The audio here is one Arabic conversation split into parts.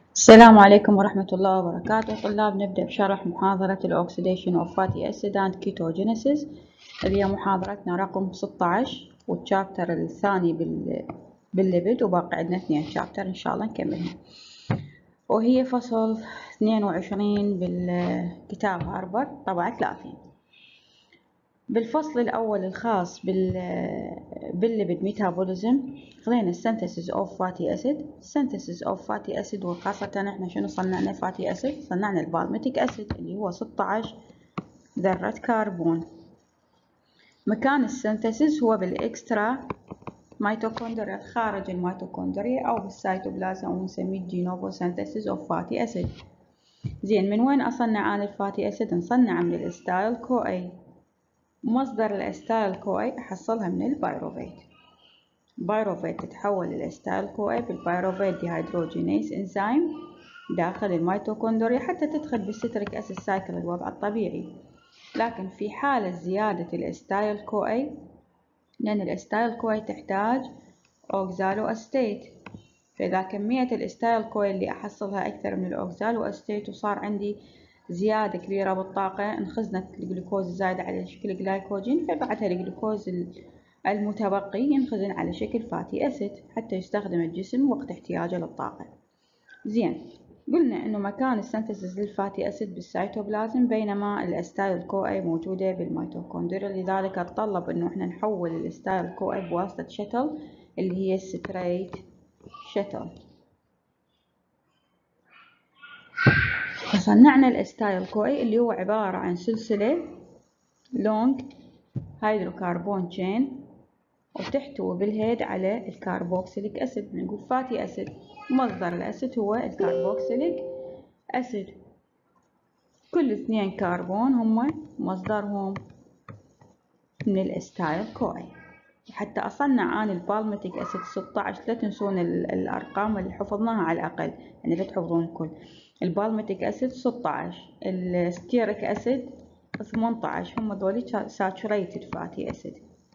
السلام عليكم ورحمة الله وبركاته. طلاب، نبدأ بشرح محاضرة الأوكسيديشن أوف فاتي أسيد أند كيتوجينيسيس اللي هي محاضرتنا رقم 16 والشابتر الثاني بالليبيد، وباقي عندنا 2 شابتر إن شاء الله نكملها، وهي فصل 22 بالكتاب هارفارد طبعة 30. بالفصل الأول الخاص بالليبيد ميتابوليزم خذينا السنتسيس اوف فاتي اسيد. السنتسيس اوف فاتي اسيد وخاصة احنا شنو صنعنا فاتي اسيد؟ صنعنا البالميتيك اسيد اللي هو 16 ذرة كربون. مكان السنتسيس هو بالاكسترا ميتوكوندريا، خارج الميتوكوندريا او بالسيتوبلازم، او نسميه دينوفو سنتسيس اوف فاتي اسيد. زين، من وين اصنع انا الفاتي اسيد؟ نصنعه من الاستايل كو اي. مصدر الاستايل كو اي احصلها من البيروفيت. بايروفيت تتحول للاستايل كو اي بالبيروفيت ديهيدروجينيز انزيم داخل الميتوكوندريا حتى تدخل بالستريك اسيد سايكل الوضع الطبيعي. لكن في حالة زيادة الاستايل كو اي، لأن الاستايل كو اي تحتاج اوكزالو استيت، فإذا كمية الاستايل كو اي اللي أحصلها أكثر من الأوكزالو استيت وصار عندي زيادة كبيرة بالطاقة، انخزنت الجلوكوز الزايدة على شكل جلايكوجين، فبعدها الجلوكوز المتبقي ينخزن على شكل فاتي أسيد حتى يستخدم الجسم وقت احتياجه للطاقة. زين، قلنا إنه مكان السنتسيس للفاتي أسيد بالسيتوبلازم، بينما الأستايل كو أي موجودة بالميتوكوندريا، لذلك تطلب إنه إحنا نحول الأستايل كو أي بواسطة شتل اللي هي ستريت شتل. فصنعنا الأستايل كو أي اللي هو عبارة عن سلسلة لونج هيدروكربون تشين، وتحتوي بالهيد على الكربوكسيليك أسيد. نقول فاتي أسيد، مصدر الأسيد هو الكربوكسيليك أسيد. كل 2 كربون هم مصدرهم من الأستايل كو أي. وحتى أصنع أنا البالميتيك أسيد 16، لا تنسون الأرقام اللي حفظناها على الأقل، يعني لا تحفظون الكل. البالميتيك أسيد 16، الستيريك أسيد 18، هم ذولي ساتوريتد فاتي أسيد.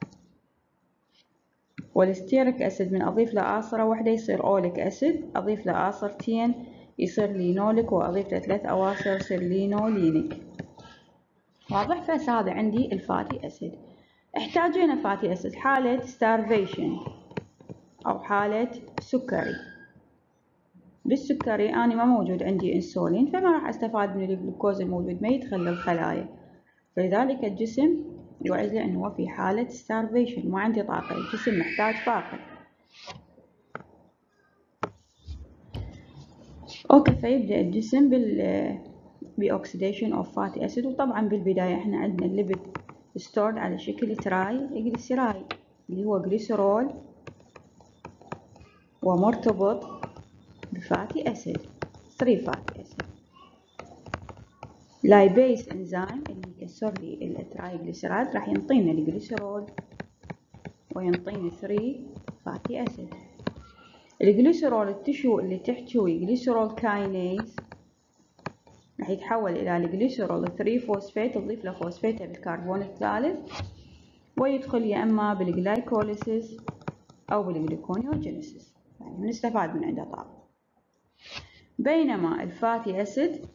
والستيريك أسيد من أضيف له آصرة واحدة يصير أوليك أسيد، أضيف له آصرتين يصير لينوليك، وأضيف له 3 أواصر يصير لينولينيك. واضح؟ فهسه هذا عندي الفاتي أسيد. احتاجينا فاتي أسيد حالة ستارفيشن أو حالة سكري. بالسكري أنا ما موجود عندي انسولين، فما راح أستفاد من الجلوكوز الموجود، ما يدخل للخلايا، فلذلك الجسم يوعد له أنه في حالة ستارفيشن، ما عندي طاقة، الجسم محتاج طاقة. اوكي، فيبدأ الجسم بأوكسيديشن اوف فاتي أسيد. وطبعا بالبداية احنا عندنا الليبيد ستورد على شكل تراي جليسيرايد اللي هو جليسرول ومرتبط بفاتي أسيد 3 فاتي أسيد. لايبيز انزيم اللي يكسر لي التراي جليسيرايد راح ينطينا الجليسرول وينطينا 3 فاتي أسيد. الجليسرول التشو اللي تحتوي جليسرول كاينيز راح يتحول إلى الجليسرول 3 فوسفات، تضيف له فوسفاته بالكربون الثالث، ويدخل يا إما بالجلايكوليسيس أو بالجلوكونيوجينيسيس، يعني نستفاد من عنده طاقة. بينما الفاتي أسيد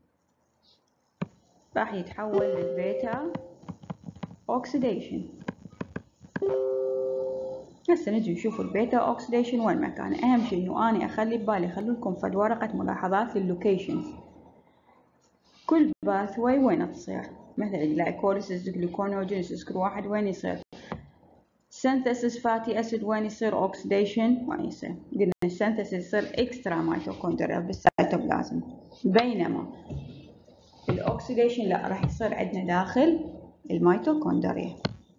راح يتحول للبيتا أوكسيديشن. هسه نجي نشوف البيتا أوكسيديشن وين مكانه. أهم شيء إنه أنا أخلي ببالي، خلوا لكم فد ورقة ملاحظات لللوكيشنز، كل باثوي وين تصير، مثل الجلايكوليسيس، جلوكونيوجينيسيس، كل واحد وين يصير. سينثيسيس فاتي أسيد وين يصير، أوكسيديشن وين يصير. قلنا السينثيسيس يصير إكسترا ميتوكوندريال بالسيتوبلازم، بينما الأوكسيديشن لا، راح يصير عندنا داخل الميتوكوندريا.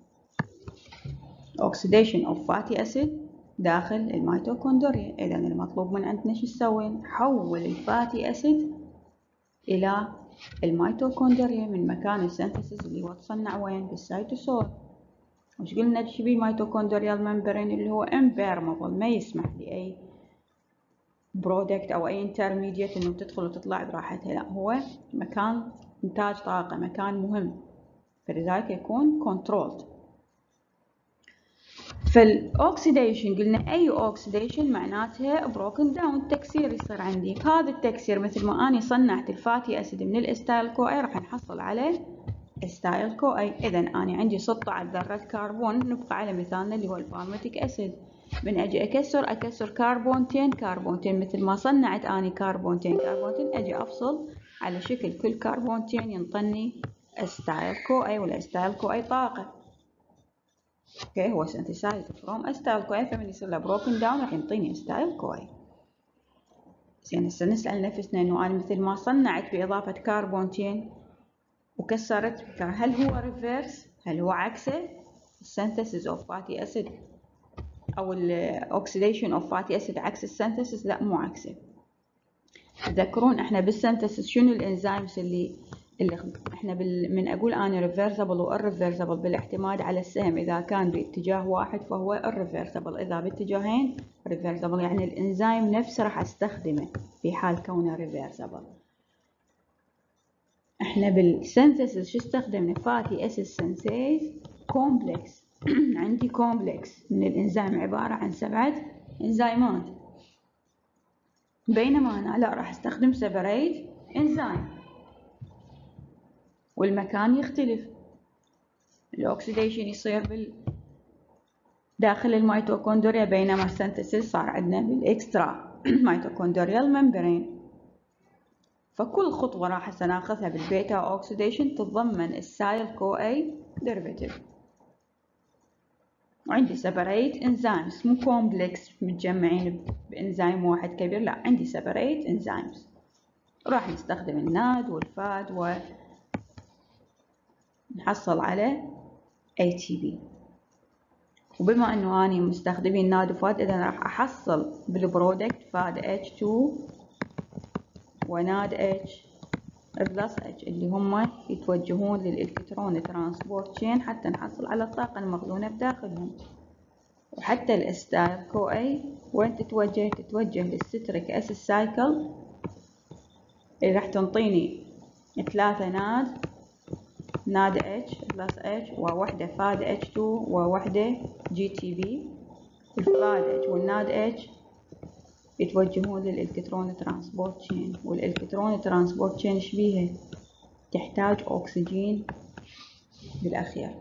Oxidation of fatty acid داخل الميتوكوندريا. إذا المطلوب من عندنا شو نسوي؟ نحول الفاتي أسيد إلى الميتوكوندريا من مكان السينثيسيس اللي هو تصنع وين؟ بالسيتوسول. وش قلنا بشبيه الميتوكوندريال ممبرين اللي هو impermeable، ما يسمح لأي برودكت أو أي انترميديت إنه تدخل وتطلع براحتها، لا، هو مكان إنتاج طاقة، مكان مهم، فلذلك يكون controlled. فالاوكسيديشن قلنا اي اوكسيديشن معناتها بروكن داون، تكسير يصير عندي. هذا التكسير مثل ما اني صنعت الفاتي اسيد من الاستايل كو اي راح نحصل على استايل كو اي. اذا اني عندي 16 ذره كربون، نبقى على مثالنا اللي هو البالميتيك اسيد. من اجي اكسر كربونتين مثل ما صنعت اني كربونتين اجي افصل على شكل كل كربونتين ينطني استايل كو اي، والاستايل كو اي طاقه. اوكي، هو synthesized from استايل كو اي، فمن يصير له بروكن داون راح ينطيني استايل كو اي. زين هسه نسال نفسنا انه انا مثل ما صنعت باضافه كربونتين وكسرت، هل هو ريفيرس؟ هل هو عكسه؟ السينثيسيس اوف فاتي اسيد او الاوكسيديشن اوف فاتي اسيد عكس السينثيسيس؟ لا، مو عكسه. تذكرون احنا بالسينثيسيس شنو الانزيمز اللي احنا من اقول انا ريفيرسبل والريفيرسبل بالاعتماد على السهم. اذا كان باتجاه واحد فهو الريفيرسبل، اذا باتجاهين ريفيرسبل. يعني الانزيم نفسه راح استخدمه في حال كونه ريفيرسبل. احنا بالسينثيسيس شو استخدمنا؟ فاتي اسيد سينثيز كومبلكس. عندي كومبلكس من الانزيم عبارة عن 7 انزيمات، بينما انا لا، راح استخدم سيبريت انزيم والمكان يختلف. الاكسيديشن يصير داخل الميتوكوندريا، بينما السينثيسيس صار عندنا بالاكسترا ميتوكوندريال ممبرين. فكل خطوة راح ناخذها بالبيتا اوكسيديشن تتضمن السايل كو اي ديريفيتيف. وعندي سيبريت انزيمز، مو كومبلكس متجمعين بانزيم واحد كبير، لا، عندي سيبريت انزيمز. راح نستخدم الناد والفاد ونحصل على ATP. وبما انه اني مستخدمين ناد وفاد، اذا راح احصل بالبرودكت فاد H2 وناد H بلس H اللي هم يتوجهون للإلكترون ترانسبورت تشين حتى نحصل على الطاقة المخزونة بداخلهم. وحتى الاستايل كو اي وين تتوجه للستريك اسيد سايكل اللي راح تنطيني 3 ناد H بلس H ووحدة فاد H2 ووحدة GTB. الفاد H والناد H يتوجهون للإلكترون ترانسبورت تشين، والإلكترون ترانسبورت تشين ايش بيها؟ تحتاج أكسجين بالأخير.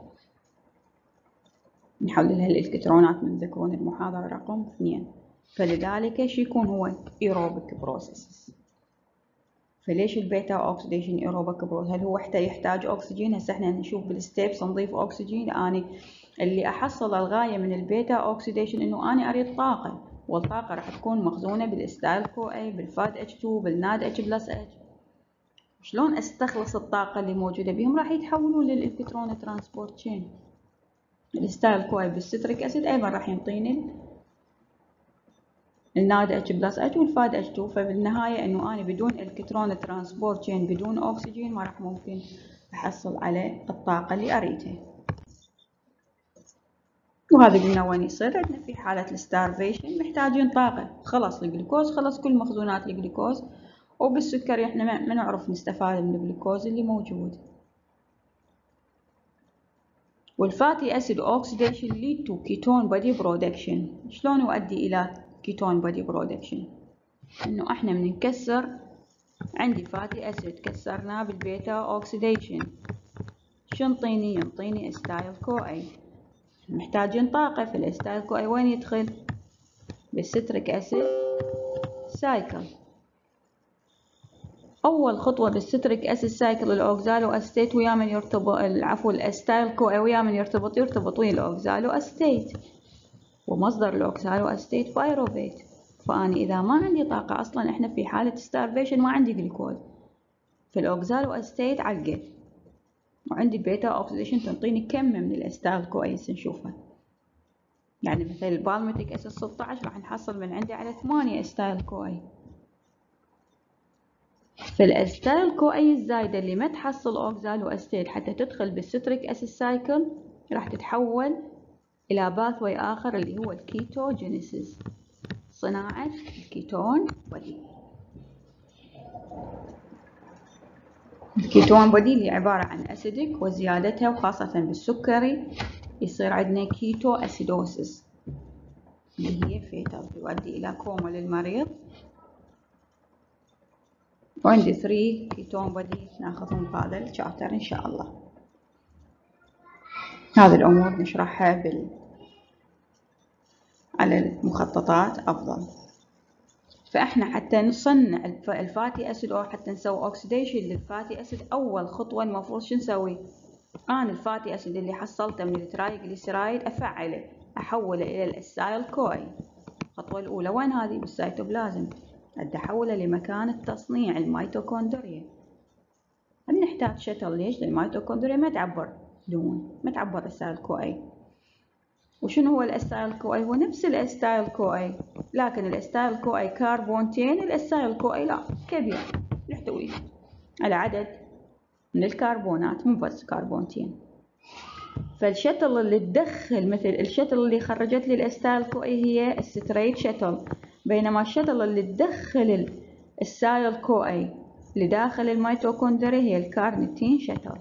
نحولها الإلكترونات من ذكرون المحاضرة رقم 2. فلذلك شو يكون هو aerobic processes. فليش البيتا اوكسيديشن aerobic process؟ هل هو حتى يحتاج أكسجين؟ هسه احنا نشوف بالستيبس نضيف أكسجين. أنا اللي أحصل الغاية من البيتا اوكسيديشن إنه أنا أريد طاقة، والطاقة راح تكون مخزونة بالاستايل كو اي، بالفاد H2، بالناد H بلس H. شلون استخلص الطاقة اللي موجودة بهم؟ راح يتحولون للإلكترون ترانسبورت تشين. الاستايل كو اي بالستريك اسيد ايضا راح ينطيني الناد H بلس H والفاد H2. فبالنهاية انه انا بدون الكترون ترانسبورت تشين، بدون اكسجين، ما راح ممكن احصل على الطاقة اللي اريدها. وهذا قلنا وين يصير عندنا في حالة الستارفيشن، محتاجين طاقة. خلص الجلوكوز، خلص كل مخزونات الجلوكوز، وبالسكري احنا ما نعرف نستفاد من الجلوكوز اللي موجود. والفاتي اسيد اوكسيديشن lead to ketone body production. شلون يؤدي الى ketone body production؟ انه احنا بنكسر، عندي فاتي اسيد كسرناه بالبيتا اوكسيديشن، شو ينطيني؟ ينطيني استايل كو اي. محتاجين طاقة، فالاستايل كو اي وين يدخل؟ بالستريك اسيد سايكل. اول خطوة بالستريك اسيد سايكل الاوكزالو استيت ويا من يرتبط، الاستايل كو اي ويا من يرتبط ويا الاوكزالو استيت، ومصدر الاوكزالو استيت بايروفيت. فاني اذا ما عندي طاقة اصلا، احنا في حالة ستارفيشن ما عندي جلوكوز، فالاوكزالو استيت علقت، وعندي بيتا اوكسيديشن تنطيني كم من الاستايل كو اي نشوفها. يعني مثل البالميتيك اسيد 16 راح نحصل من عندي على 8 استايل كو اي. فالاستايل كو اي الزايدة اللي ما تحصل اوكزالو استيت حتى تدخل بالستريك اسيد سايكل راح تتحول الى باثوي اخر اللي هو الكيتوجينيسيس، صناعة الكيتون بودي. الكيتون بودي اللي عبارة عن اسيدك وزيادتها، وخاصة بالسكري يصير عندنا كيتو أسيدوسيس اللي هي فيتال يؤدي إلى كوما للمريض. وعندي 3 كيتون بودي ناخذهم بهذا الشابتر إن شاء الله. هذه الأمور نشرحها على المخططات أفضل. فإحنا حتى نصنع الفاتي أسيد أو حتى نسوي أوكسيديشن للفاتي أسيد، أول خطوة المفروض شو نسوي؟ أنا الفاتي أسيد اللي حصلته من الترايجليسيرايد أفعله، أحوله إلى الأسايل كوي. الخطوة الأولى وين هذه؟ بالسيتوبلازم. أدي أحوله لمكان التصنيع الميتوكوندريا. نحتاج شتل ليش؟ للميتوكوندريا ما تعبر دهون، ما تعبر أسايل كوي. وشنو هو الأسايل كوي؟ هو نفس الأستايل كوي، لكن الأستايل كوي كربونتين، الأستايل كوي لا كبير يحتوي على عدد من الكربونات مو بس كربونتين. فالشتل اللي تدخل مثل الشتل اللي خرجت لي الأستايل كوي هي الستريت شتل، بينما الشتل اللي تدخل السايل كوي اللي داخل الميتوكوندريا هي الكارنيتين شتل.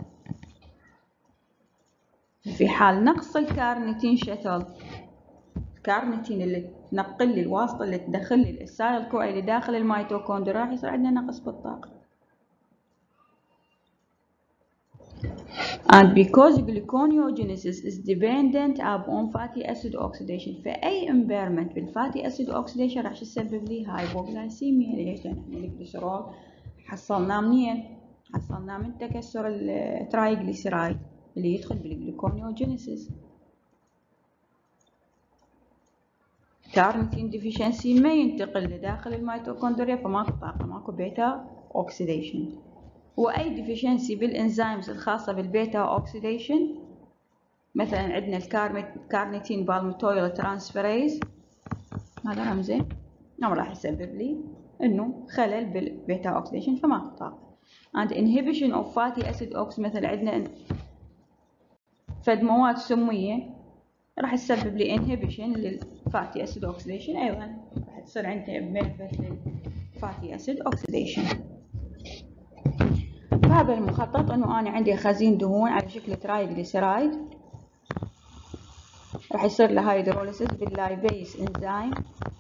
في حال نقص الكارنيتين شتل، الكارنيتين اللي تنقل لي الواسطة اللي تدخل لي السايل كوي اللي داخل الميتوكوندريا راح يصير عندنا نقص بالطاقة. And because gluconeogenesis is dependent upon fatty acid oxidation، فأي impairment بالفاتي acid oxidation راح يسبب لي هايبوغلايسيميا. ليش؟ لأن احنا الجليسرول حصلناه منين؟ حصلناه من تكسر الترايجليسيرايد اللي يدخل بالجلوكونيوجينيسيس. كارنيتين ديفيشنسي ما ينتقل لداخل الميتوكوندريا فماكو طاقة، ماكو بيتا اوكسيديشن. واي ديفيشنسي بالانزيمز الخاصة بالبيتا اوكسيديشن، مثلا عندنا الكارنيتين بالميتويل ترانسفيريز، هذا رمزه، راح يسبب لي انه خلل بالبيتا اوكسيديشن فماكو طاقة. and inhibition of fatty acid oxidation، مثل عندنا فد مواد سمية راح تسبب لي inhibition للفاتي أسيد أوكسيديشن، أيضا راح تصير عندي benefit للفاتي أسيد أوكسيديشن. فهذا المخطط إنه أنا عندي خزين دهون على شكل ترايجليسيرايد، راح يصير له هيدروليسيس باللايبيز إنزيم،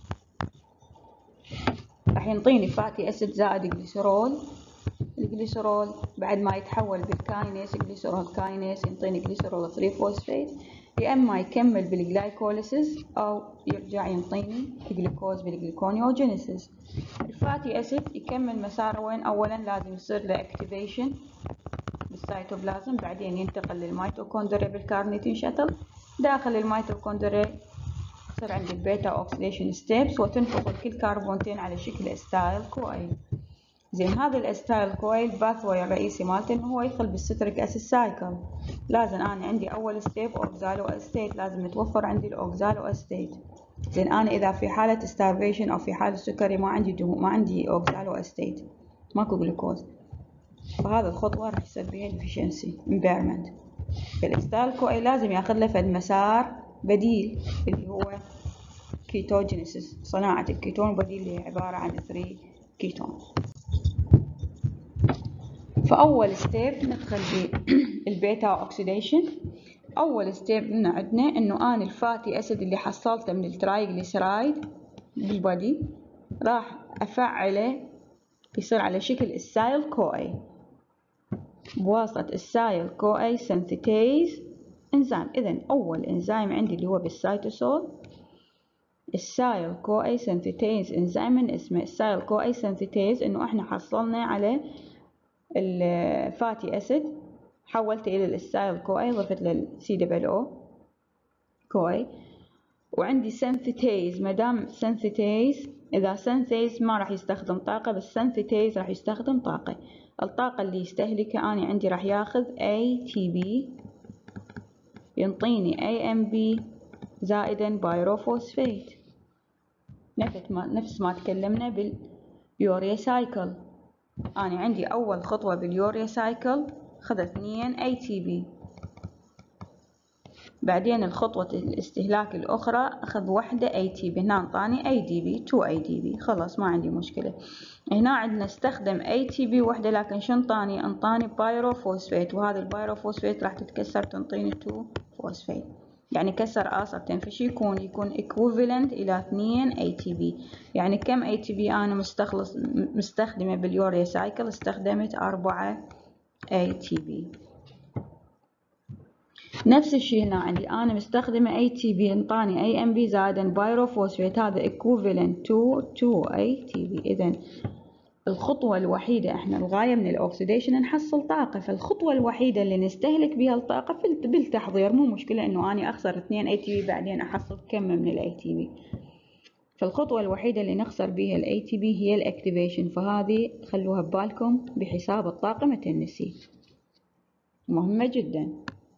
راح ينطيني فاتي أسيد زائد جليسرول. الجليسرول بعد ما يتحول بالكاينيز جليسرول كاينيز ينطيني جليسرول 3 فوسفيت، يا اما يكمل بالجلايكوليسيس او يرجع ينطيني جلوكوز بالجلوكونيوجينيسيس. الفاتي اسيد يكمل مساره وين؟ اولا لازم يصير له اكتيفيشن بالسيتوبلازم، بعدين ينتقل للميتوكوندريا بالكارنيتين شتل، داخل الميتوكوندريا يصير عندي البيتا اوكسيديشن ستيبس وتنفصل كل كربونتين على شكل استايل كويل. زين هذا الاستايل كويل باثوي الرئيسي مالته انه هو يدخل بالستريك اسيد سايكل. لازم انا عندي اول ستيب اوكزالو استيت، لازم يتوفر عندي الاوكزالو استيت. زين انا اذا في حاله ستارفيشن او في حاله سكري ما عندي دهون، ما عندي اوكزالو استيت، ماكو جلوكوز، فهذا الخطوه راح يصير بيها ديفيشنسي امبيرمنت. فالاستايل كويل لازم ياخذ له فد مسار بديل اللي هو كيتوجينيسيس، صناعه الكيتون بديل اللي هي عباره عن 3 كيتون. فأول ستيب ندخل بالبيتا اوكسيديشن. أول ستيب عندنا إنه أنا الفاتي أسيد اللي حصلته من الترايجليسيرايد بالبودي راح أفعله يصير على شكل السايل كوي بواسطة السايل كوي سنتيتيز إنزيم. إذن أول إنزيم عندي اللي هو بالسيتوسول السايل كوي سنتيتيز إنزيم، من اسمه السايل كوي سنتيتيز إنه إحنا حصلنا على الفاتي أسيد حولته إلى السايل كوي، ضفت للسي دبل او كوي، وعندي سنثيتيز. مادام سنثيتيز، إذا سنثيز ما راح يستخدم طاقة، بس سنثيتيز راح يستخدم طاقة. الطاقة اللي يستهلكها أنا عندي راح ياخذ ATP ينطيني AMP زائدا بايروفوسفيت، نفس ما تكلمنا باليوريا سايكل. أنا عندي أول خطوة باليوريا سايكل خذت 2 ATP، بعدين الخطوة الاستهلاك الأخرى أخذ 1 ATP، هنا انطاني ADP 2 ADP، خلاص ما عندي مشكلة. هنا عندنا استخدم ATP وحدة، لكن شو انطاني بايروفوسفيت، وهذا البايروفوسفيت راح تتكسر تنطيني 2 فوسفيت. يعني كسر آصر تنفيشي يكون equivalent إلى 2 ATP. يعني كم ATP أنا مستخدمة باليوريا سايكل؟ استخدمت 4 ATP. نفس الشيء هنا عندي أنا مستخدمة ATP انطاني AMP زائدا بايروفوسفيت، هذا equivalent to 2 ATP. إذا الخطوة الوحيدة، احنا الغاية من الأكسيديشن نحصل طاقة، فالخطوة الوحيدة اللي نستهلك بها الطاقة بالتحضير. مو مشكلة إنه أنا أخسر 2 ATP بعدين أحصل كم من ال ATP. فالخطوة الوحيدة اللي نخسر بها ال ATP هي الأكتيفيشن، فهذه خلوها ببالكم بحساب الطاقة ما تنسي، مهمة جدا.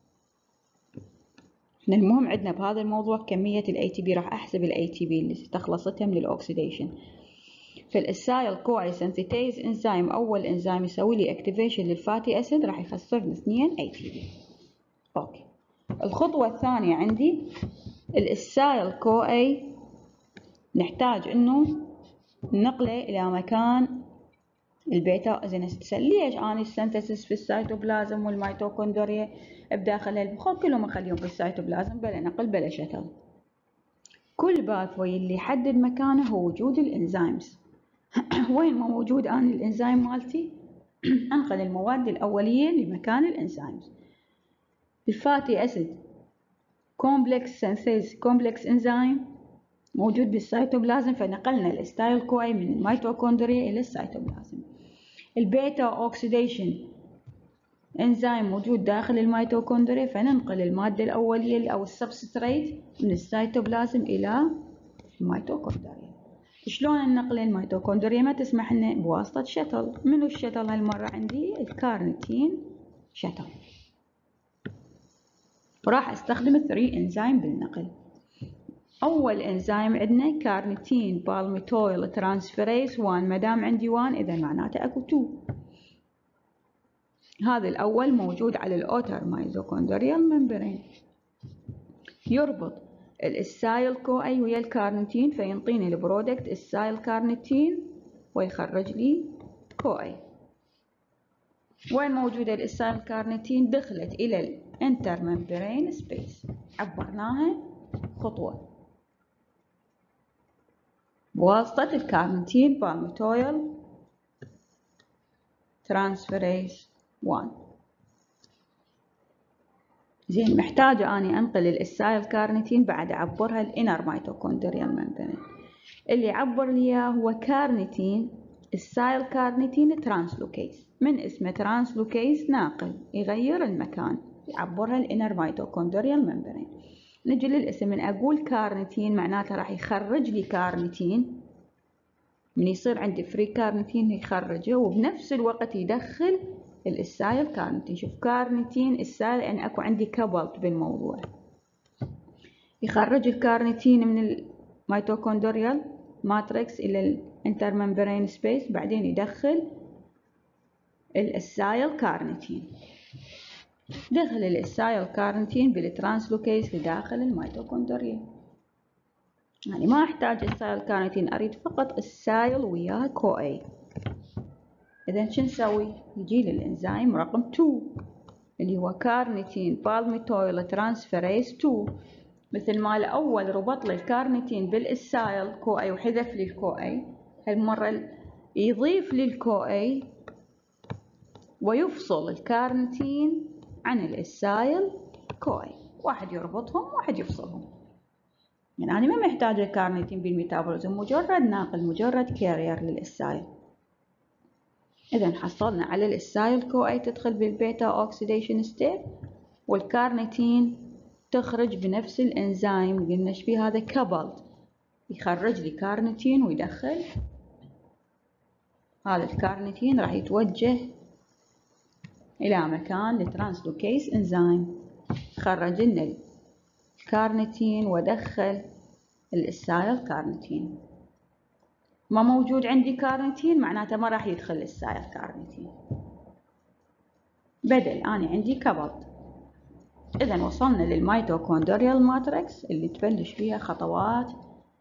احنا المهم عندنا بهذا الموضوع كمية ال ATP، راح أحسب ال ATP اللي استخلصتها من الأكسيديشن. فالاسايل كوعي سنسيتيز انزيم، اول انزيم يسوي لي اكتيفيشن للفاتي اسيد راح يخسرني 2 ATP. اوكي. الخطوه الثانيه عندي الاسايل كوعي نحتاج انه ننقله الى مكان البيتا. زين ليش انا السنتسس في السيتوبلازم والميتوكوندريا بداخل المخ كلهم اخليهم في السيتوبلازم بلا نقل بلا شتل؟ كل باثوي اللي يحدد مكانه هو وجود الانزيمز. وين ما موجود أنا الإنزيم مالتي أنقل المواد الأولية لمكان الإنزيمز. الفاتي أسيد كومبلكس سينثيز كومبلكس إنزيم موجود بالسيتوبلازم، فنقلنا الأستايل كوعي من الميتوكوندريا إلى السيتوبلازم. البيتا أوكسيديشن إنزيم موجود داخل الميتوكوندريا، فننقل المادة الأولية أو السبستريت من السيتوبلازم إلى الميتوكوندريا. شلون النقل؟ الميتوكوندريا ما تسمح لنا بواسطة شتل. منو الشتل هالمرة عندي؟ الكارنيتين شتل. وراح استخدم 3 انزيم بالنقل. اول انزيم عندنا كارنيتين بالميتويل ترانسفيريز 1، ما دام عندي 1 اذا معناته اكو 2. هذا الاول موجود على الاوتر ميتوكوندريال ممبرين، يربط الاسايل كوعي ويا الكارنيتين فينطيني البرودكت السايل كارنيتين ويخرج لي كوعي. وين موجودة الاسايل كارنيتين؟ دخلت الى الانتر ممبرين سبيس، عبرناها خطوة بواسطة الكارنيتين بالميتويل ترانسفيريز 1. زين محتاجة أني أنقل الاسايل كارنيتين بعد أعبرها الانر ميتوكوندريال ممبرين. اللي يعبر لي هو كارنيتين السايل كارنيتين ترانسلوكيز، من اسمه ترانسلوكيز ناقل يغير المكان، يعبرها الانر ميتوكوندريال ممبرين. نجي للاسم، من اقول كارنيتين معناته راح يخرج لي كارنيتين، من يصير عندي فري كارنيتين يخرجه وبنفس الوقت يدخل الاسايل كارنيتين. شوف كارنيتين السايل يعني اكو عندي كابلت بالموضوع، يخرج الكارنيتين من الميتوكوندريال ماتريكس الى الانترممبرين سبيس، بعدين يدخل الاسايل كارنيتين. دخل الاسايل كارنيتين بالترانسلوكيز لداخل الميتوكوندريا. يعني ما احتاج السايل كارنيتين، اريد فقط السايل وياه كوعي. اذا شو نسوي؟ نجي للانزيم رقم 2 اللي هو كارنيتين بالميتويل ترانسفيريز 2. مثل ما الأول ربط لي الكارنيتين بالإسايل كوعي وحذف لي الكوعي، هالمرة يضيف لي الكوعي ويفصل الكارنيتين عن الإسايل كوعي، واحد يربطهم واحد يفصلهم. يعني أنا ما محتاجة الكارنيتين بالميتابوليزم، مجرد ناقل، مجرد كارير للإسايل. إذا حصلنا على الإسايل كوعي تدخل بالبيتا أوكسيديشن ستيت، والكارنيتين تخرج بنفس الانزيم قلنا ايش فيه هذا كابلت، يخرج لي كارنيتين ويدخل هذا الكارنيتين راح يتوجه الى مكان الترانسلوكيز انزيم، خرج لنا الكارنيتين ودخل الاسايل كارنيتين. ما موجود عندي كارنيتين معناته ما راح يدخل الاسايل كارنيتين، بدل انا عندي كابلت. إذا وصلنا للميتوكوندريال ماتريكس اللي تبلش فيها خطوات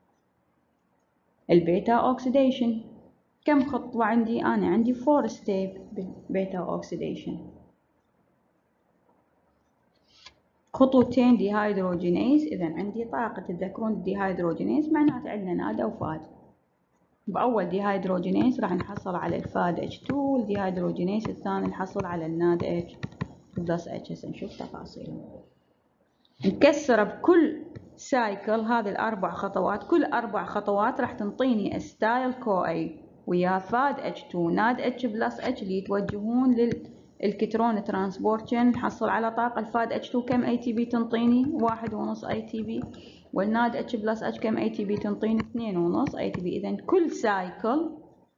البيتا أوكسيديشن. كم خطوة عندي؟ أنا عندي 4 ستيب بالبيتا أوكسيديشن. خطوتين ديهايدروجينيز. إذا عندي طاقة، تتذكرون الديهايدروجينيز معناته عندنا ناد أو فاد. بأول ديهايدروجينيز راح نحصل على الفاد H2، والديهايدروجينيز الثاني نحصل على الناد H بلس H. هسه نشوف تفاصيلهم. نكسر بكل سايكل هذه الأربع خطوات، كل 4 خطوات راح تنطيني استايل كو اي ويا فاد H2 ناد H بلس H اللي يتوجهون للإلكترون ترانسبورت. نحصل على طاقة الفاد H2 كم اي تي بي تنطيني؟ 1.5 اي تي بي، والناد H بلس H كم اي تي بي تنطيني؟ 2.5 اي تي بي. إذا كل سايكل،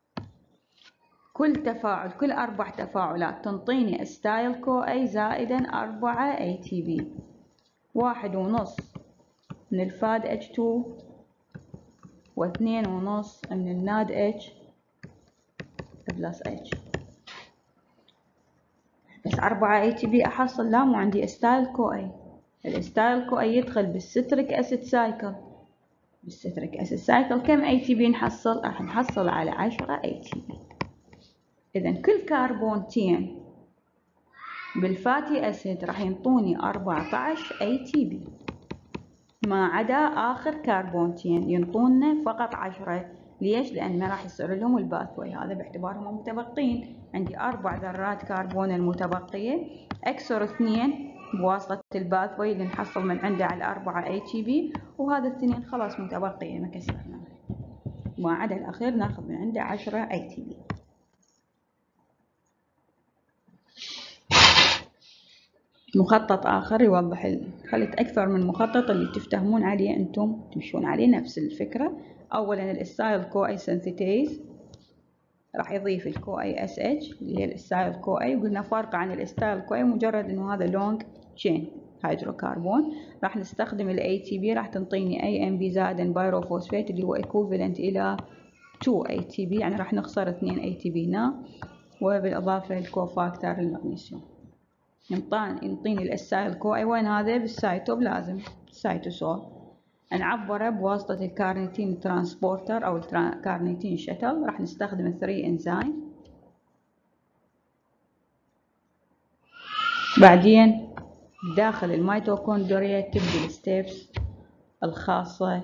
كل تفاعل، كل 4 تفاعلات تنطيني استايل كو اي زائدا 4 اي تي بي. 1.5 من الفاد H2 و2.5 من الناد H بلس H. بس 4 اي تي بي احصل؟ لا، مو عندي استايل كو اي. الاستايل كو اي يدخل بالستريك اسيد سايكل. بالستريك اسيد سايكل كم اي تي بي نحصل؟ راح نحصل على 10 اي تي بي. اذا كل كربونتين بالفاتي اسيد راح ينطوني 14 اي تي بي، ما عدا اخر كربونتين ينطونا فقط 10. ليش؟ لان ما راح يصير لهم الباثوي هذا باعتبارهم متبقين. عندي 4 ذرات كربون المتبقيه، اكسر 2 بواسطه الباثوي اللي نحصل من عنده على 4 اي تي بي، وهذا الاثنين خلاص متبقيه ما كسرنا، ما عدا الاخير ناخذ من عنده 10 اي تي بي. مخطط آخر يوضح خليت أكثر من مخطط اللي تفتهمون عليه أنتم تمشون عليه نفس الفكرة. أولا الإستايل كو أي سنتيتيز راح يضيف الكو أي اس اتش اللي هي الإستايل كو أي، وقلنا فرق عن الإستايل كو أي مجرد إنه هذا لونج تشين هيدروكربون. راح نستخدم الاي تي بي، راح تنطيني اي ام بي زائدا بايروفوسفيت اللي هو equivalent إلى 2 اي تي بي، يعني راح نخسر 2 اي تي بي هنا، وبالإضافة للكوفاكتور المغنيسيوم. ينطيني الاسايل كو اي. وين هذا؟ بالسيتوبلازم، السيتوسول. نعبره بواسطة الكارنيتين ترانسبورتر أو الكارنيتين شتل. راح نستخدم 3 انزيم. بعدين داخل الميتوكوندريا تبدي الستيبس الخاصة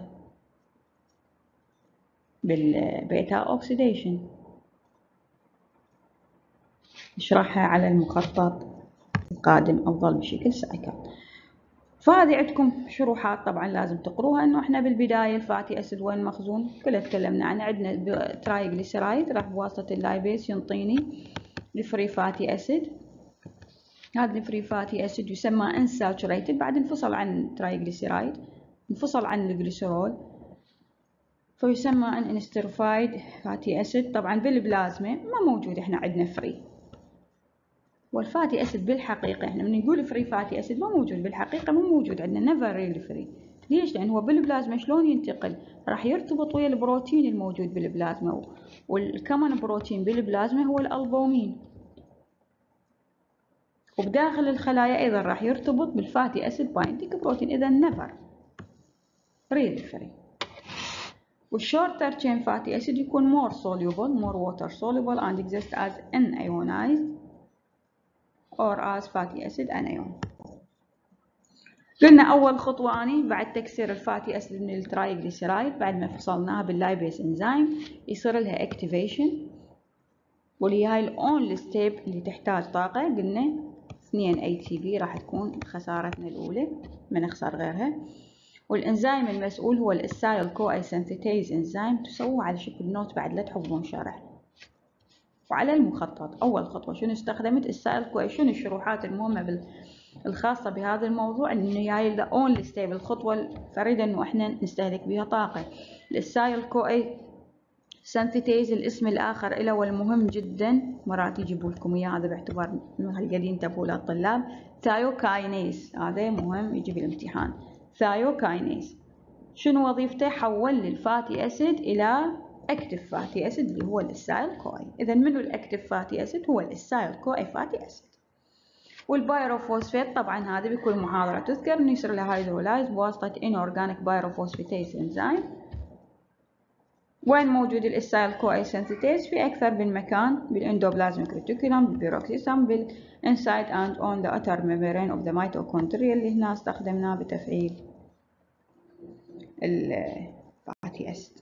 بالبيتا اوكسيديشن، نشرحها على المخطط القادم أفضل بشكل سايكل. فهذه عندكم شروحات طبعا لازم تقروها، انه احنا بالبدايه الفاتي اسيد وين مخزون كلها تكلمنا عنه. عندنا ترايجليسيرايد راح بواسطه اللايبيز ينطيني الفري فاتي اسيد. هذا الفري فاتي اسيد يسمى انساتوريتد، بعد انفصل عن ترايجليسيرايد، انفصل عن الجليسرول، فيسمى ان انسترفايد فاتي اسيد. طبعا بالبلازما ما موجود، احنا عندنا فري. والفاتي اسيد بالحقيقه احنا من نقول فري فاتي اسيد ما موجود، بالحقيقه مو موجود عندنا، نيفر ريلي فري. ليش؟ لان هو بالبلازما شلون ينتقل؟ راح يرتبط ويا البروتين الموجود بالبلازما، والكمن بروتين بالبلازما هو الالبومين، وبداخل الخلايا ايضا راح يرتبط بالفاتي اسيد بايندينج بروتين. اذا نيفر ريلي فري. والشورتر تشين فاتي اسيد يكون more soluble, more water soluble and exist as unionized or as fatty acid anion. قلنا أول خطوة أني بعد تكسير الفاتي أسيد من الترايجليسيرايد بعد ما فصلناها باللايبيز إنزيم يصير لها اكتيفيشن، واللي هاي الأونلي ستيب اللي تحتاج طاقة. قلنا 2 اي تي بي راح تكون خسارتنا الأولى، ما نخسر غيرها. والإنزيم المسؤول هو الأسايل كو أي سنتيتيز إنزيم. تسووه على شكل نوت بعد لا تحفظون شرح. وعلى المخطط أول خطوة شنو استخدمت؟ السائل كو أي. شنو الشروحات المهمة الخاصة بهذا الموضوع؟ انه هاي الاونلي ستيب، الخطوة الفريدة انه احنا نستهلك بها طاقة. السايل كو اي سنتيتيز الاسم الاخر له والمهم جدا، مرات يجيبوا لكم اياه هذا باعتبار انه هالقد ينتبهوا للطلاب. ثايوكاينيز هذا مهم يجي بالامتحان. ثايوكاينيز شنو وظيفته؟ حول الفاتي اسيد الى اكتف فاتي اسيد اللي هو السايل كو اي. اذا منو الاكتف فاتي اسيد؟ هو السايل كو اي فاتي اسيد. والبايروفوسفيت طبعا هذه بكل محاضرة تذكر انه يصير لها هيدرولايز بواسطة inorganic بايروفوسفيتيز انزيم. وين موجود الاسايل كو اي سنتيتيز؟ في اكثر من مكان، بالاندوبلازميك ريتيكولم، بالبيروكسيسم، بالانسايد اند اون ذا اوتر ميمبرين اوف ذا ميتوكوندريا اللي هنا استخدمناه بتفعيل الفاتي اسيد.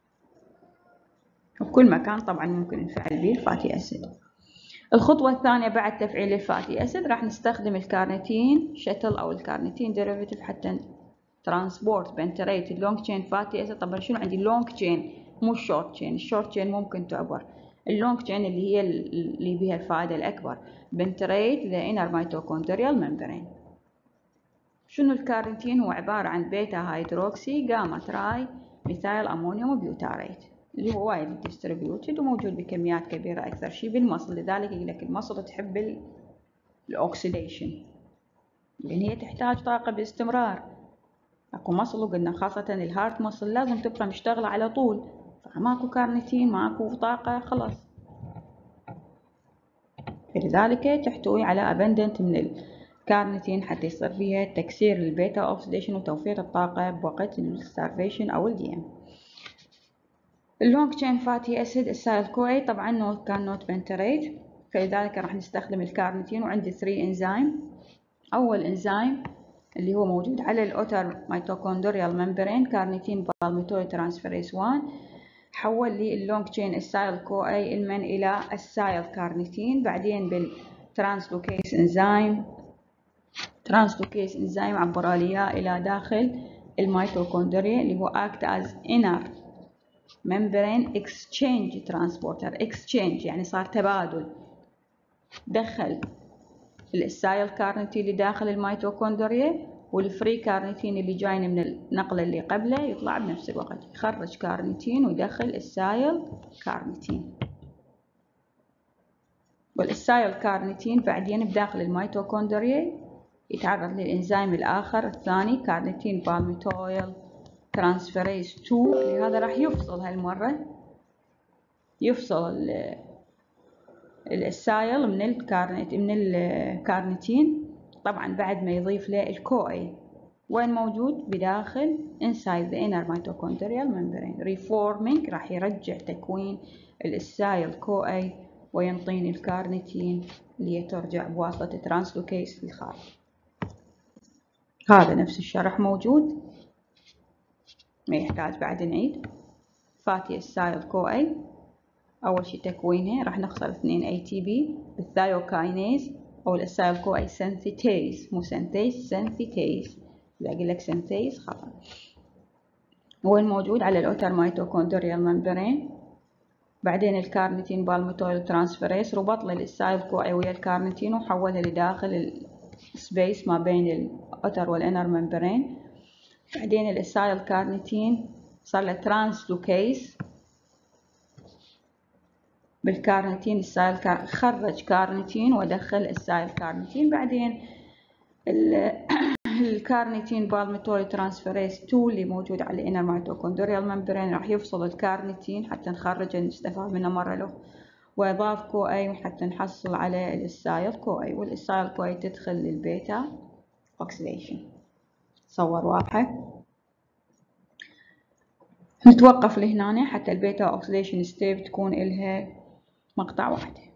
وبكل مكان طبعا ممكن نفعل به الفاتي اسيد. الخطوة الثانية بعد تفعيل الفاتي اسيد راح نستخدم الكارنيتين شتل او الكارنيتين ديريفيتيف حتى ترانسبورت بنتريت اللونج تشين فاتي اسيد. طبعا شنو عندي؟ اللونج تشين مو الشورت تشين. الشورت تشين ممكن تعبر، اللونج تشين اللي هي اللي بها الفائدة الأكبر. بنتريت ذا انر ميتوكوندريال ممبرين. شنو الكارنيتين؟ هو عبارة عن بيتا هيدروكسي جاما تراي ميثايل أمونيوم بيوتاريت اللي هو وايد ديستريبيوتد وموجود بكميات كبيرة أكثر شيء بالمصل. لذلك يقول لك المصل تحب الأوكسيديشن لأن هي تحتاج طاقة باستمرار. اكو مصل وقلنا خاصة الهارت مصل لازم تبقى مشتغلة على طول، فماكو كارنيتين ماكو طاقة خلاص. لذلك تحتوي على abundant من الكارنيتين حتى يصير فيها تكسير البيتا اوكسيديشن وتوفير الطاقة بوقت الستارفيشن او الدي ام. اللونج تشين فاتي اسيد السايل كوي طبعا كان نوت بنتريت، فلذلك راح نستخدم الكارنيتين وعندي 3 انزيم. اول انزيم اللي هو موجود على الاوتر ميتوكوندريال ممبرين كارنيتين بالميتويد ترانسفيريز 1 حول لي اللونج تشين السايل كو اي المن الى السايل كارنيتين. بعدين بالترانسلوكيز انزيم عبر لي الى داخل الميتوكوندريا اللي هو act as inner membrane exchange transporter. exchange يعني صار تبادل، دخل السايل كارنيتين اللي داخل الميتوكوندريا والفري كارنيتين اللي جاي من النقلة اللي قبله يطلع بنفس الوقت، يخرج كارنيتين ويدخل السايل كارنيتين. والسايل كارنيتين بعدين بداخل الميتوكوندريا يتعرض للإنزيم الآخر الثاني كارنيتين بالميتويل ترانسفيريز 2 اللي هذا راح يفصل هالمرة، يفصل السايل من الكارنيتين طبعا بعد ما يضيف له الكوئي. وين موجود؟ بداخل inside the inner mitochondrial membrane reforming راح يرجع تكوين السايل كوئي وينطيني الكارنيتين اللي ترجع بواسطة ترانسلوكيز للخارج. هذا نفس الشرح موجود ما يحتاج بعد نعيد. فاتي السايل كوئي أول شي تكوينه راح نخسر 2 ATP بالثايوكاينيز أو السايل كوئي سنثيتيز مو سنتيز سنثيتيز. إذا أقول لك سنتيز خطأ. هو الموجود على الأوتر ميتوكوندريال ممبرين. بعدين الكارنيتين بالميتويل ترانسفيريز ربط لي السايل كوئي ويا الكارنيتين وحولها لداخل السبيس ما بين الأوتر والإنر ممبرين. بعدين السايل كارنيتين صار له ترانسلوكيز بالكارنيتين. السايل خرج كارنيتين ودخل السايل كارنيتين. بعدين الكارنيتين بالميتويل ترانسفيريز 2 اللي موجود على الانر ميتوكوندريال ممبرين راح يفصل الكارنيتين حتى نخرجه نستفاد منه مرة له، واضاف كو اي حتى نحصل على السايل كو اي. والسايل كو اي تدخل للبيتا اوكسيديشن. تصور واضحة؟ نتوقف لهنا حتى البيتا اوكسيديشن ستيب تكون إلها مقطع واحد.